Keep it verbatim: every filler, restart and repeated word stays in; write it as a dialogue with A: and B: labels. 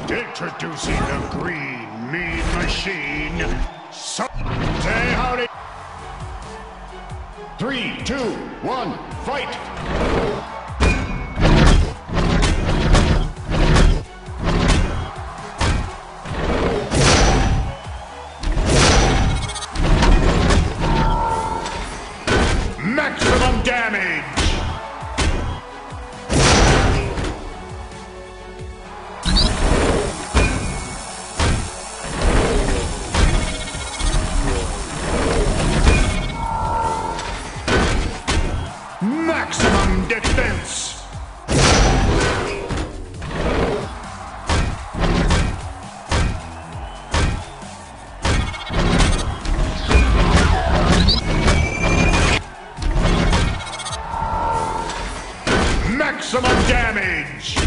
A: Introducing the Green Mean Machine. So say howdy. Three, two, one, fight! Maximum damage! Maximum defense! Maximum damage!